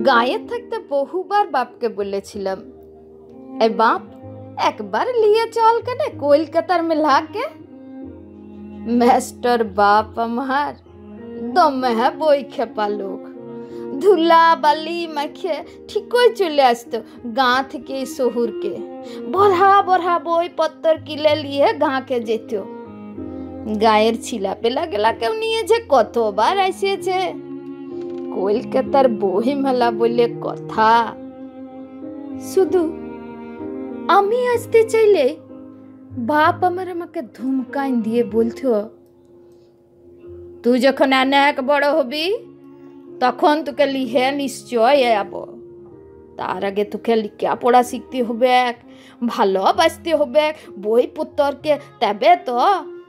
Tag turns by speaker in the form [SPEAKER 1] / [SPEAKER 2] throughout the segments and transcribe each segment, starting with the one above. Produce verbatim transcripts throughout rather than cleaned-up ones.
[SPEAKER 1] গাঁয়ে থাকতে বহুবার বাপকে বলেছিলাম, এ বাপ একবার লিয়ে চল কেনে কলকাতার মেলাকে। মাস্টার বাপ আমার দমে হ্যাঁ বই খেপা লোক, ধুলা বালি মাখে ঠিকই চলে আসতো গাঁ থেকে শহরকে। বড়া বড়া বই পত্তর কিলে লিয়ে গাঁকে যেত। গায়ের ছিলা পেলা গেলাকেও নিয়ে যে কতবার আসিয়েছে। কলকাতার বইমেলা বলে কথা, শুধু আমি আসতে চাইলে বাপ আমার আমাকে ধুমকাইন দিয়ে বলতো, তুই যখন অনেক বড় হবি তখন তোকে লিহে নিশ্চয় যাব, তার আগে তোকে লিখা পড়া শিখতে হবে, ভালোবাসতে হবে বই পত্তরকে, তবে তো।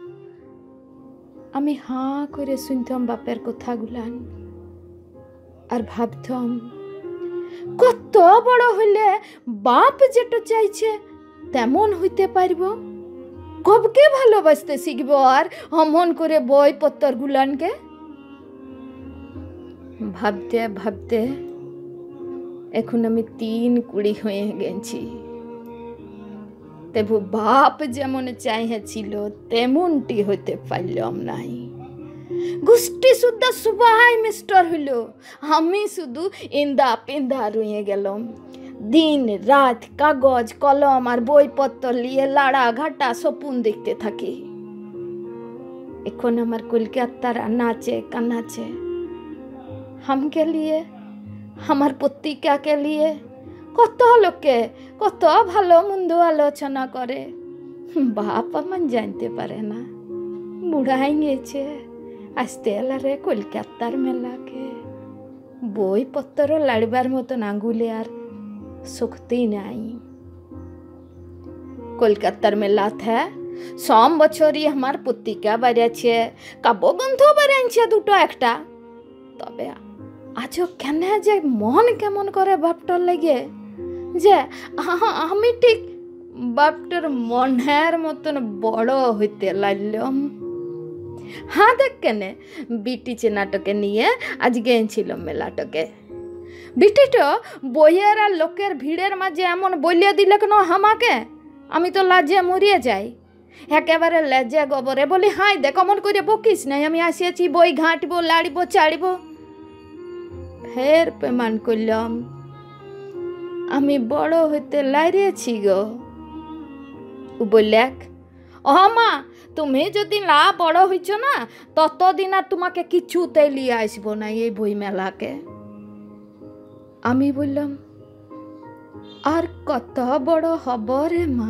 [SPEAKER 1] আমি হাঁ করে শুনতাম বাপের কথাগুলান আর ভাবতাম, কত বড় হইলে বাপ যেটা চাইছে তেমন হইতে পারব, কবকে ভালোবাসতে শিখব আর অমন করে বই পত্তর গুলানকে। ভাবতে ভাবতে এখন আমি তিন কুড়ি হয়ে গেছি। তবু বাপ যেমন চাইছিল তেমনটি হইতে পারলাম নাই। গোষ্ঠী শুদ্ধা সবাই মিস্টার হইল, আমি শুধু ইন্দা পিন্দা রয়ে গেলাম। দিন রাত কাগজ কলম আর বইপত্র নিয়ে লাড়া ঘাটা স্বপ্ন দেখতে থাকি। এখন আমার কলকাতার নাচে কানাচে हमके लिए, আমার পত্রিকাকে নিয়ে কত লোকে কত ভালো মন্দ আলোচনা করে। বাপ আমার জানতে পারে না বুড়াই গেছে আসতে এলারে কলকাতার মেলাকে। বইপত্র লাড়বার মতন আঙ্গুলে আর শক্তি নাই। কলকাতার মেলাতে সব বছরই আমার পত্রিকা বেরিয়েছে, কাব্যগ্রন্থ বেরিয়েছে দুটো একটা। তবে আজও কেন যে মন কেমন করে বাপটার লেগে যে আমি ঠিক বাপটার মনের মতন বড় হইতে লাগলাম। হ্যাঁ দেখ কেনে বিটিছে নাটকে নিয়ে আজ গেছিল মেলাটকে। বিটিটা বইয়ের আর লোকের ভিড়ের মাঝে এমন বলিয়ে দিলে কেন আমাকে, আমি তো লাজে মরিয়ে যাই। একেবারে লেজে গোবরে বলি, হাই দেখ অমন করে বকিস নাই, আমি আসিয়াছি বই ঘাঁটবো লাড়িব চাড়িব। ফের পেমান করলাম, আমি বড় হইতে লাইরেছি গো। ও বললেক, ও মা তুমি যদি না বড় হইছ না ততদিন আর তোমাকে কিছুতে লিয়ে আসবো না এই বই মেলাকে। আমি বললাম, আর কত বড় হব রে মা?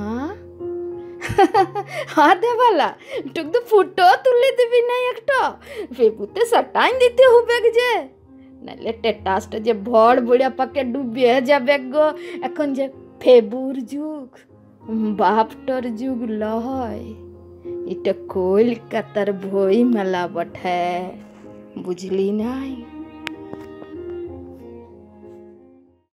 [SPEAKER 1] হাতে বালা টুক তো ফুটো তুলে দিবি না একটা, ফেবুতে সাটাইন দিতে হবে যে, নাহলে টেটাসটা যে ভড় বুড়া পাকে ডুবিয়ে যাবে গো। এখন যে ফেবুর যুগ, বাপটর যুগ লয়, এটা কলকাতার বই মেলা বটে, বুঝলি নাই?